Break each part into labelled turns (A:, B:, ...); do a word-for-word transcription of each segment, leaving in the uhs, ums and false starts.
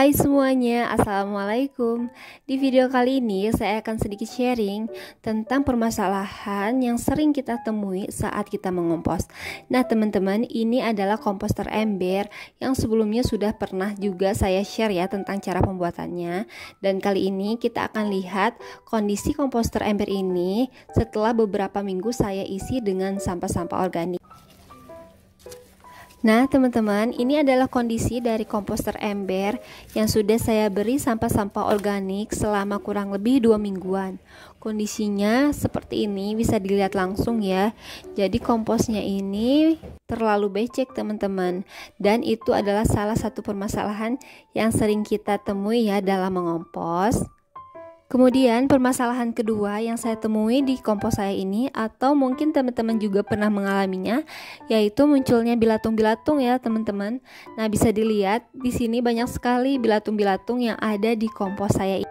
A: Hai semuanya, Assalamualaikum. Di video kali ini saya akan sedikit sharing tentang permasalahan yang sering kita temui saat kita mengompos. Nah teman-teman, ini adalah komposter ember yang sebelumnya sudah pernah juga saya share ya tentang cara pembuatannya. Dan kali ini kita akan lihat kondisi komposter ember ini setelah beberapa minggu saya isi dengan sampah-sampah organik. Nah teman-teman, ini adalah kondisi dari komposter ember yang sudah saya beri sampah-sampah organik selama kurang lebih dua mingguan. Kondisinya seperti ini, bisa dilihat langsung ya. Jadi komposnya ini terlalu becek teman-teman, dan itu adalah salah satu permasalahan yang sering kita temui ya dalam mengompos. Kemudian permasalahan kedua yang saya temui di kompos saya ini, atau mungkin teman-teman juga pernah mengalaminya, yaitu munculnya bilatung-bilatung ya teman-teman. Nah bisa dilihat di sini banyak sekali bilatung-bilatung yang ada di kompos saya ini.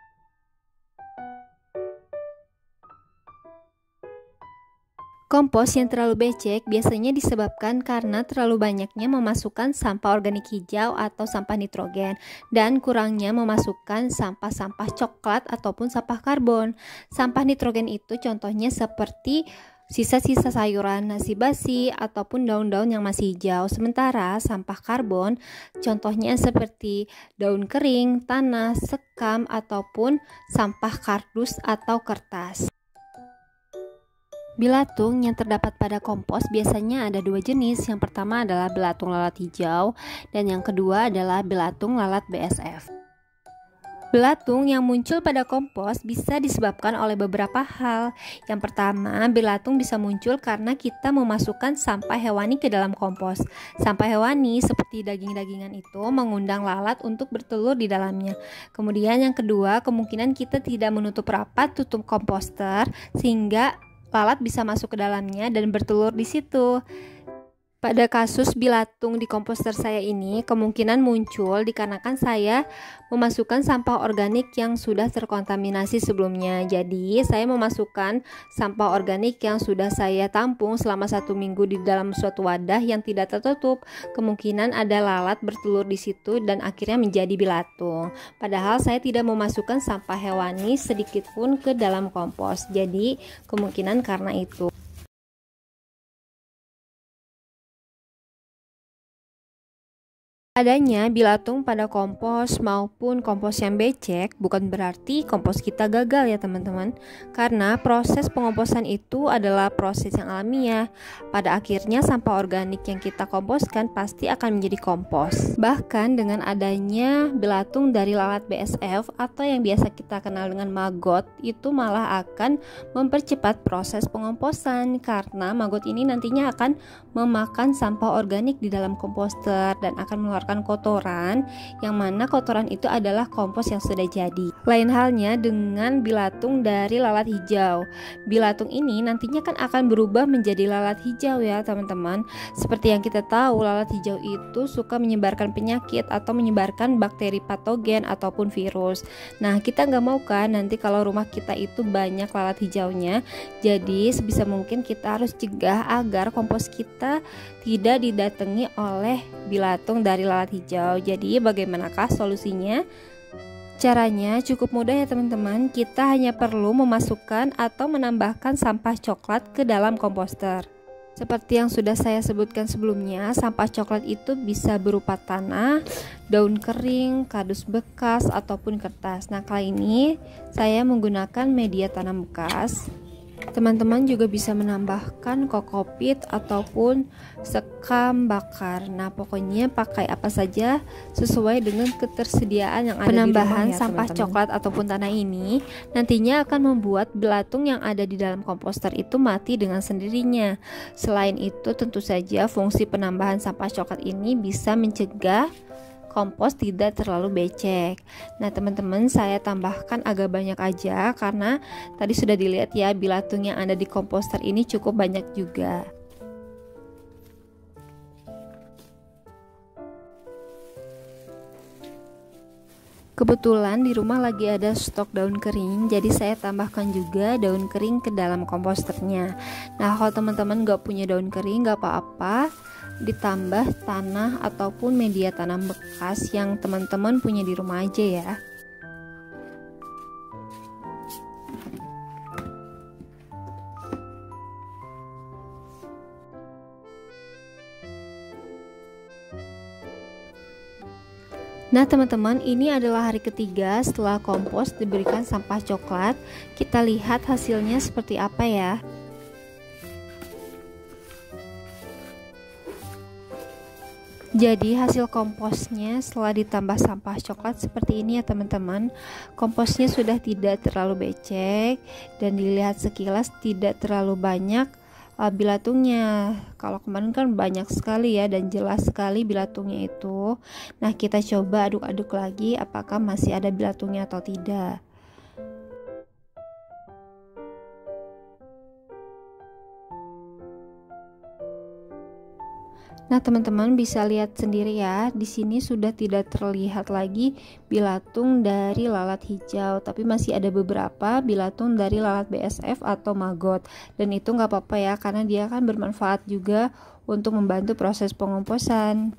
A: Kompos yang terlalu becek biasanya disebabkan karena terlalu banyaknya memasukkan sampah organik hijau atau sampah nitrogen dan kurangnya memasukkan sampah-sampah coklat ataupun sampah karbon. Sampah nitrogen itu contohnya seperti sisa-sisa sayuran, nasi basi, ataupun daun-daun yang masih hijau. Sementara sampah karbon contohnya seperti daun kering, tanah, sekam, ataupun sampah kardus atau kertas. Bilatung yang terdapat pada kompos biasanya ada dua jenis. Yang pertama adalah belatung lalat hijau dan yang kedua adalah belatung lalat B S F. Belatung yang muncul pada kompos bisa disebabkan oleh beberapa hal. Yang pertama, belatung bisa muncul karena kita memasukkan sampah hewani ke dalam kompos. Sampah hewani seperti daging-dagingan itu mengundang lalat untuk bertelur di dalamnya. Kemudian yang kedua, kemungkinan kita tidak menutup rapat tutup komposter sehingga lalat bisa masuk ke dalamnya dan bertelur di situ. Pada kasus bilatung di komposter saya ini kemungkinan muncul dikarenakan saya memasukkan sampah organik yang sudah terkontaminasi sebelumnya. Jadi saya memasukkan sampah organik yang sudah saya tampung selama satu minggu di dalam suatu wadah yang tidak tertutup. Kemungkinan ada lalat bertelur di situ dan akhirnya menjadi bilatung. Padahal saya tidak memasukkan sampah hewani sedikit pun ke dalam kompos. Jadi kemungkinan karena itu. Adanya bilatung pada kompos maupun kompos yang becek bukan berarti kompos kita gagal ya teman-teman. Karena proses pengomposan itu adalah proses yang alamiah. Pada akhirnya sampah organik yang kita komposkan pasti akan menjadi kompos. Bahkan dengan adanya bilatung dari lalat B S F atau yang biasa kita kenal dengan maggot, itu malah akan mempercepat proses pengomposan. Karena maggot ini nantinya akan memakan sampah organik di dalam komposter dan akan mengeluarkan kotoran, yang mana kotoran itu adalah kompos yang sudah jadi. Lain halnya dengan bilatung dari lalat hijau. Bilatung ini nantinya kan akan berubah menjadi lalat hijau ya teman-teman. Seperti yang kita tahu, lalat hijau itu suka menyebarkan penyakit atau menyebarkan bakteri patogen ataupun virus. Nah kita nggak mau kan nanti kalau rumah kita itu banyak lalat hijaunya. Jadi sebisa mungkin kita harus cegah agar kompos kita tidak didatangi oleh bilatung dari lalat hijau. Jadi bagaimanakah solusinya? Caranya cukup mudah ya teman-teman. Kita hanya perlu memasukkan atau menambahkan sampah coklat ke dalam komposter. Seperti yang sudah saya sebutkan sebelumnya, sampah coklat itu bisa berupa tanah, daun kering, kardus bekas, ataupun kertas. Nah kali ini saya menggunakan media tanam bekas. Teman-teman juga bisa menambahkan kokopit ataupun sekam bakar. Nah pokoknya pakai apa saja sesuai dengan ketersediaan yang ada. Penambahan di rumah ya, sampah teman-teman. Coklat ataupun tanah ini nantinya akan membuat belatung yang ada di dalam komposter itu mati dengan sendirinya. Selain itu tentu saja fungsi penambahan sampah coklat ini bisa mencegah kompos tidak terlalu becek. Nah teman-teman, saya tambahkan agak banyak aja karena tadi sudah dilihat ya bilatung yang ada di komposter ini cukup banyak juga. Kebetulan di rumah lagi ada stok daun kering, jadi saya tambahkan juga daun kering ke dalam komposternya. Nah kalau teman-teman gak punya daun kering gak apa-apa, ditambah tanah ataupun media tanam bekas yang teman-teman punya di rumah aja ya. Nah teman-teman, ini adalah hari ketiga setelah kompos diberikan sampah coklat. Kita lihat hasilnya seperti apa ya. Jadi hasil komposnya setelah ditambah sampah coklat seperti ini ya teman-teman. Komposnya sudah tidak terlalu becek dan dilihat sekilas tidak terlalu banyak uh, bilatungnya. Kalau kemarin kan banyak sekali ya dan jelas sekali bilatungnya itu. Nah kita coba aduk-aduk lagi apakah masih ada bilatungnya atau tidak. Nah, teman-teman bisa lihat sendiri ya, di sini sudah tidak terlihat lagi bilatung dari lalat hijau, tapi masih ada beberapa bilatung dari lalat B S F atau maggot. Dan itu nggak apa-apa ya, karena dia kan bermanfaat juga untuk membantu proses pengomposan.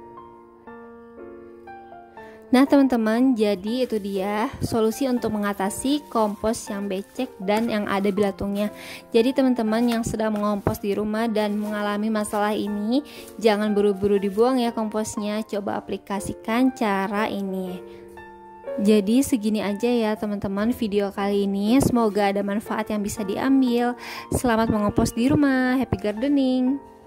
A: Nah teman-teman, jadi itu dia solusi untuk mengatasi kompos yang becek dan yang ada bilatungnya. Jadi teman-teman yang sedang mengompos di rumah dan mengalami masalah ini, jangan buru-buru dibuang ya komposnya, coba aplikasikan cara ini. Jadi segini aja ya teman-teman video kali ini, semoga ada manfaat yang bisa diambil. Selamat mengompos di rumah, happy gardening.